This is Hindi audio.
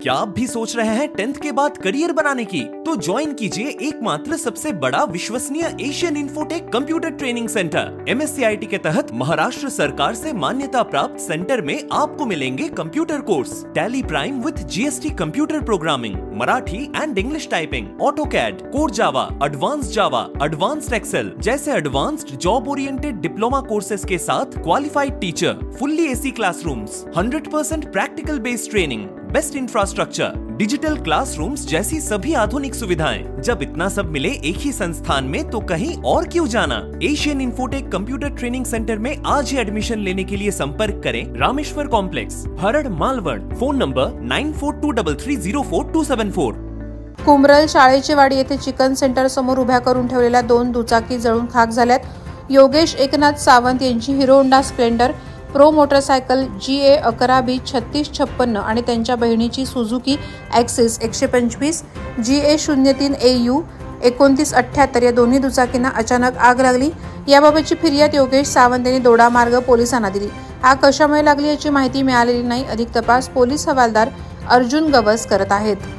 क्या आप भी सोच रहे हैं 10th के बाद करियर बनाने की? तो ज्वाइन कीजिए एकमात्र सबसे बड़ा विश्वसनीय Asian Infotech computer training centre. MSCIT के तहत महाराष्ट्र सरकार से मान्यता प्राप्त सेंटर में आपको मिलेंगे computer course, Tally Prime with GST computer programming, Marathi and English typing, AutoCAD, core Java, advanced Excel जैसे advanced job oriented diploma courses के साथ qualified teacher, fully AC classrooms, 100% practical based training, best infrastructure, digital classrooms जैसी सभी आधुनिक सुविधाएं। जब इतना सब मिले एक ही संस्थान में तो कहीं और क्यों जाना? Asian Infotech computer training centre में आज ही एडमिशन लेने के लिए संपर्क करें Rameshwar complex, Harad, Malvad. Phone number 9423304274। Kumral Shalechiwadi येथे चिकन सेंटर समोर उभ्या करून ठेवलेल्या 2 दुचाकी जळून खाक झाल्यात। योगेश एकनाथ सावंत यांची Hero Honda Splendor Pro motorcycle GA 11B 3656 आणि त्यांच्या बहिणीची सुझुकी ॲक्सिस 125 GA 03 AU 2978 या दोन्ही दुचाकींना अचानक आग लागली। याबाबतची फिर्याद योगेश सावंत यांनी दोडामार्ग पोलिसांना दिली। आग कशामुळे लागली याची माहिती मिळालेली नाही। अधिक तपास पोलीस हवालदार अर्जुन गवस करत आहेत।